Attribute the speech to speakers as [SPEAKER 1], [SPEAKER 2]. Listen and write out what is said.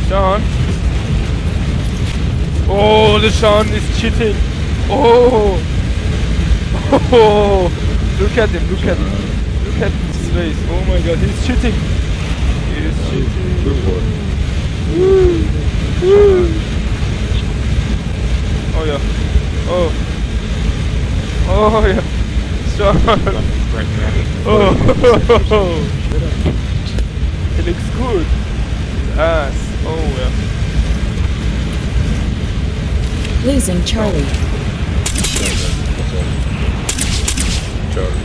[SPEAKER 1] Sean. Oh, the Sean is cheating. Oh. Oh. Look at him. Look at him. Look at his face. Oh my God, he's cheating. He's cheating.
[SPEAKER 2] Good boy.
[SPEAKER 1] Woo. Woo. Oh yeah. Oh. Oh yeah. Sean. Oh. He looks good. Ass. Oh yeah.
[SPEAKER 3] Losing Charlie.
[SPEAKER 2] Charlie.